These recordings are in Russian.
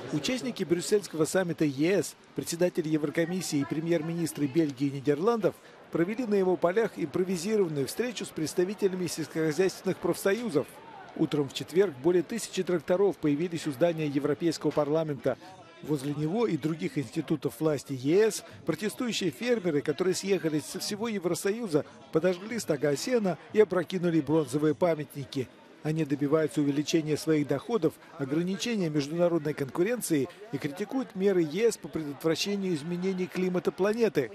Участники брюссельского саммита ЕС, председатель Еврокомиссии и премьер-министры Бельгии и Нидерландов провели на его полях импровизированную встречу с представителями сельскохозяйственных профсоюзов. Утром в четверг более 1000 тракторов появились у здания Европейского парламента. Возле него и других институтов власти ЕС протестующие фермеры, которые съехались со всего Евросоюза, подожгли стога сена и опрокинули бронзовые памятники. Они добиваются увеличения своих доходов, ограничения международной конкуренции и критикуют меры ЕС по предотвращению изменений климата планеты.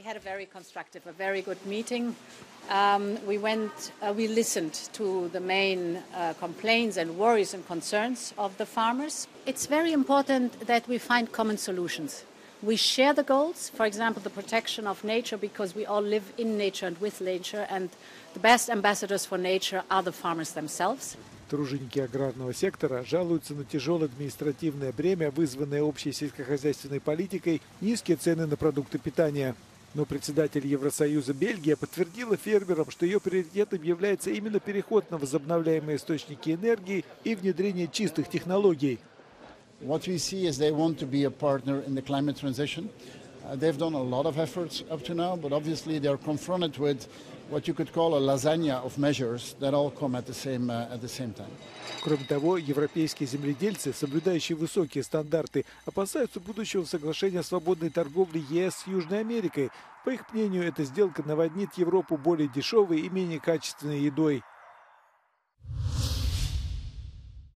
We listened to the main complaints and worries and concerns of the farmers. It's very important that we find common solutions. We share the goals, for example, the protection of nature, because we all live in nature and with nature, and the best ambassadors for nature are the farmers themselves. Труженики аграрного сектора жалуются на тяжелое административное бремя, вызванное общей сельскохозяйственной политикой, низкие цены на продукты питания. Но председатель Евросоюза Бельгия подтвердила фермерам, что ее приоритетом является именно переход на возобновляемые источники энергии и внедрение чистых технологий. What we see is they want to be a partner in the climate transition. They've done a lot of efforts up to now, but obviously they're confronted with what you could call a lasagna of measures that all come at the same time. Кроме того, европейские земледельцы, соблюдающие высокие стандарты, опасаются будущего соглашения о свободной торговле ЕС с Южной Америкой. По их мнению, эта сделка наводнит Европу более дешевой и менее качественной едой.